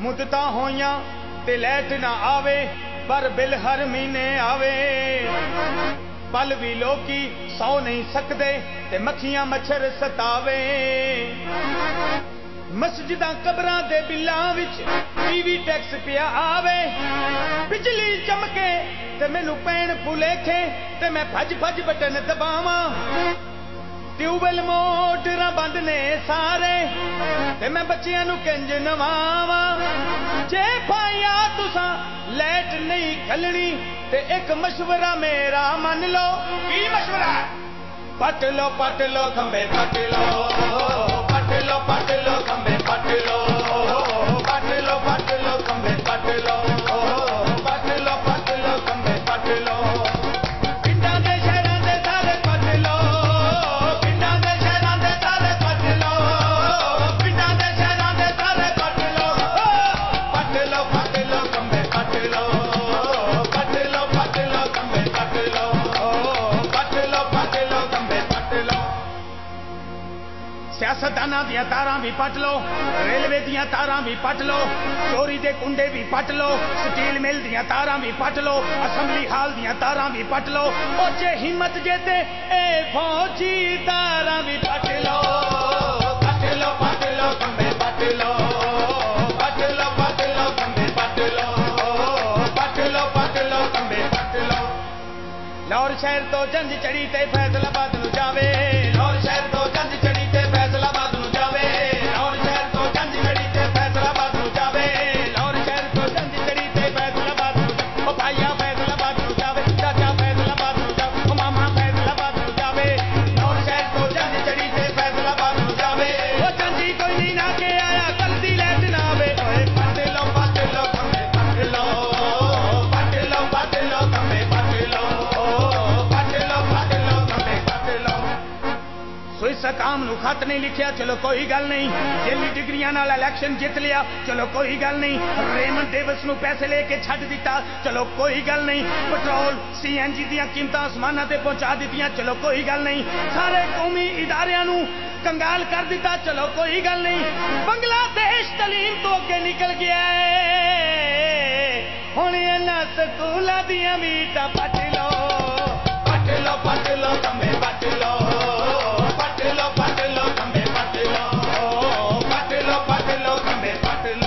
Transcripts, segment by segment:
मुद्दतां होइयां ते लैट ना आवे पर बिल हर महीने आवे। पल भी लोकी सौ नहीं सकदे ते मक्खियां मच्छर सतावे। मस्जिदां कबरां दे बिल्लां विच टीवी टैक्स पिया आवे। बिजली चमके ते मैनू पैण भुलेखे ते मैं भज भज बटन दबावां। ट्यूबवेल मोटरां बंद ने सारे ते मैं बच्चियां नू किंज नवावां। जे पाया तुसां लैट नहीं खलनी ते एक मशवरा मेरा मन लो। की मशवरा? पट लो खंबे पट लो, पट लो खंबे पट लो, पट लो खंबे पट लो, पट लो खंबे पट लो। पिंडां दे शहरां दे सारे पट लो, पिंडां दे शहरां दे सारे पट लो, पिंडां दे शहरां दे सारे पट लो। पट लो खंबे पट लो, पट लो खंबे पट लो, पट लो खंबे पट लो। सियासतदानां दियां तारां भी पट लो, रेलवे दियां तारां भी पट लो, चोरी दे कुंडे भी पट लो, स्टील मिल दियां तारां भी पट लो, असैम्बली हाल दियां तारां भी पट लो। ओ जे हिम्मत जेते ए फौजी तारां भी पट लो। पट लो खंबे पट लो, पट लो खंबे पट लो, पट लो खंबे पट लो। लाहौर शहर तो जंज चढ़ी ते फैसलाबाद नू जावे, लाहौर शहर तो जंज चढ़ी ते फैसलाबाद नू जावे, लाहौर शहर तो जंज चढ़ी ते फैसलाबाद नू जावे, लाहौर शहर तो जंज चढ़ी ते फैसलाबाद नू जावे। ओ भाईया फैसलाबाद नू जावे, चाचा फैसलाबाद नू जावे, ओ मामा फैसलाबाद नू जावे। लाहौर शहर तो जंज चढ़ी ते फैसलाबाद नू जावे। ओ जंजी कोई नहीं ना के आया कल दी लैट ना आवे। ओए पट लो खंबे पट लो, पट लो खंबे पट लो, पट लो खंबे पट लो। स्विस काम नू खत नहीं लिखिया, चलो कोई गल नहीं। जेली डिग्रियां नाल इलेक्शन जित लिया, चलो कोई गल नहीं। रेमन डेविस नू पैसे लेके छड्ड दिता, चलो कोई गल नहीं। पेट्रोल CNG दियां कीमतां आसमानां ते पहुंचा दित्तियां, चलो कोई गल नहीं। सारे कौमी इदारियां नू कंगाल कर दिता, चलो कोई गल नहीं। बांग्लादेश तलीम तो अगे निकल गया है, हुण इन्हां स्कूलां दियां मीटां पट लो। पट लो खंबे पट लो, पट लो खंबे पट लो, पट लो खंबे पट लो।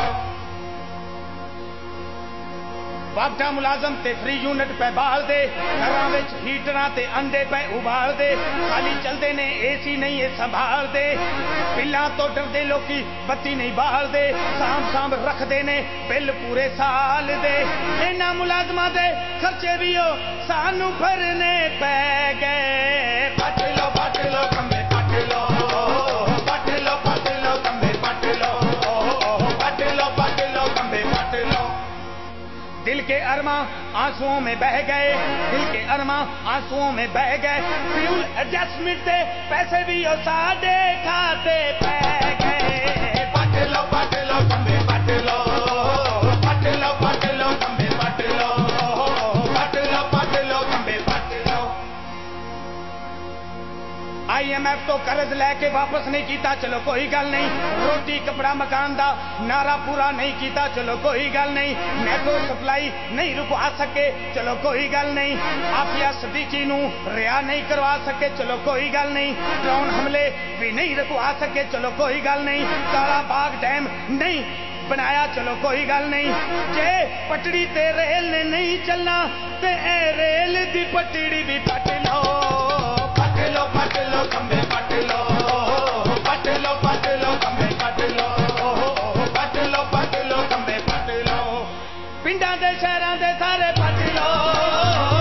वापटा मुलाजम ते फ्री यूनिट पे बहाल दे, घरां विच हीटरां ते अंडे पे उबाल दे, खाली चलदे ने AC नहीं ये संभाल दे। बिल्लां तो डरदे लोकी बत्ती नहीं बहाल दे, साम रखदे ने बिल पूरे साल दे। इन्हां मुलाजमां दे खर्चे भी हो सानू भरने पै गए। पट लो खंबे पट लो, पट लो खंबे पट लो, पट लो खंबे पट लो। दिल के अरमा आंसुओं में बह गए, दिल के अरमा आंसुओं में बह गए। फ्यूल एडजस्टमेंट दे पैसे भी ओ साडे खाते पै गए। पट लो खंबे पट लो, पट लो खंबे पट लो, पट लो खंबे पट लो। IMF तो कर्ज लेके वापस नहीं किया, चलो कोई गल नहीं। रोटी कपड़ा मकान दा नारा पूरा नहीं किया, चलो कोई गल नहीं। मैट्रो सप्लाई नहीं रुकवा सके, चलो कोई गल नहीं। आफिया सदीकी नू रिहा नहीं करवा सके, चलो कोई गल नहीं। ड्रोन हमले भी नहीं रुकवा सके, चलो कोई गल नहीं। काला बाग डैम नहीं बनाया, चलो कोई गल नहीं। जे पटड़ी ते रेल ने नहीं चलना ते ए रेल दी पटड़ी भी पट लो। पट लो खंबे पट लो, पट लो खंबे पट लो, पट लो खंबे पट लो। पिंडां दे शहरां दे सारे पट लो।